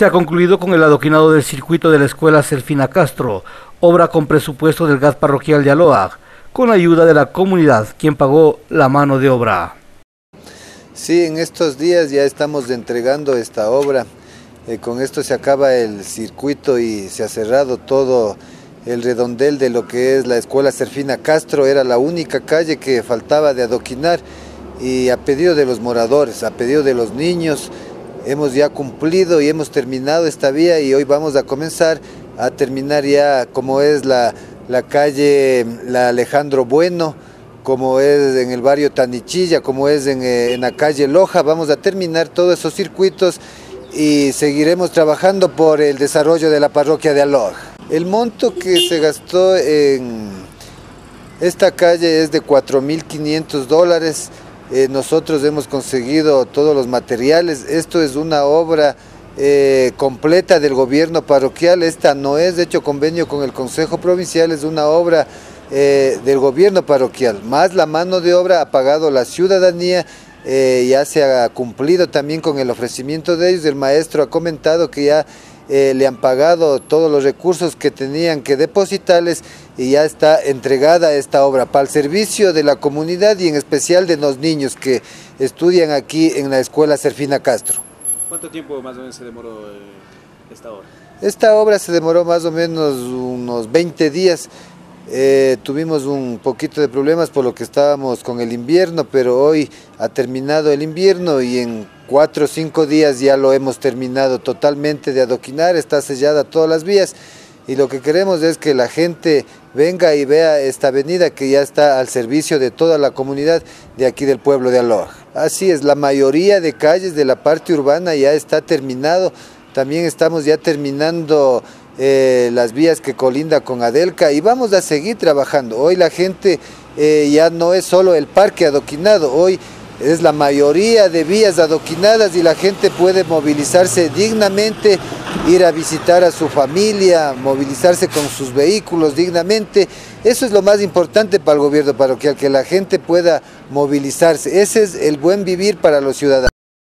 Se ha concluido con el adoquinado del circuito de la escuela Serfina Castro, obra con presupuesto del gas parroquial de Aloag, con ayuda de la comunidad, quien pagó la mano de obra. Sí, en estos días ya estamos entregando esta obra. Con esto se acaba el circuito y se ha cerrado todo el redondel de lo que es la escuela Serfina Castro. Era la única calle que faltaba de adoquinar y a pedido de los moradores, a pedido de los niños, hemos ya cumplido y hemos terminado esta vía y hoy vamos a comenzar a terminar ya como es la calle la Alejandro Bueno, como es en el barrio Tanichilla, como es en la calle Loja. Vamos a terminar todos esos circuitos y seguiremos trabajando por el desarrollo de la parroquia de Aloag. El monto que se gastó en esta calle es de $4.500. Nosotros hemos conseguido todos los materiales. Esto es una obra completa del gobierno parroquial. Esta no es de hecho convenio con el Consejo Provincial, es una obra del gobierno parroquial, más la mano de obra ha pagado la ciudadanía. Ya se ha cumplido también con el ofrecimiento de ellos. El maestro ha comentado que ya le han pagado todos los recursos que tenían que depositarles y ya está entregada esta obra para el servicio de la comunidad y en especial de los niños que estudian aquí en la escuela Serfina Castro. ¿Cuánto tiempo más o menos se demoró esta obra? Esta obra se demoró más o menos unos 20 días. Tuvimos un poquito de problemas por lo que estábamos con el invierno, pero hoy ha terminado el invierno y en 4 o 5 días ya lo hemos terminado totalmente de adoquinar. Está sellada todas las vías y lo que queremos es que la gente venga y vea esta avenida que ya está al servicio de toda la comunidad de aquí del pueblo de Aloag. Así es, la mayoría de calles de la parte urbana ya está terminado. También estamos ya terminando las vías que colinda con Adelca y vamos a seguir trabajando. Hoy la gente ya no es solo el parque adoquinado, hoy es la mayoría de vías adoquinadas y la gente puede movilizarse dignamente, ir a visitar a su familia, movilizarse con sus vehículos dignamente. Eso es lo más importante para el gobierno parroquial, que la gente pueda movilizarse. Ese es el buen vivir para los ciudadanos.